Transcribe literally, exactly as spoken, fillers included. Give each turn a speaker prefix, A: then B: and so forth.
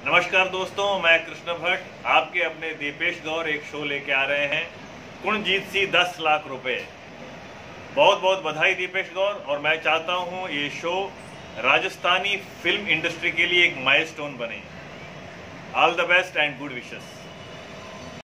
A: नमस्कार दोस्तों, मैं कृष्ण भट्ट आपके अपने दीपेश गौर एक शो लेके आ रहे हैं। कुण जीत सी दस लाख रुपए। बहुत बहुत बधाई दीपेश गौर। और मैं चाहता हूं ये शो राजस्थानी फिल्म इंडस्ट्री के लिए एक माइलस्टोन बने। All the best and good wishes.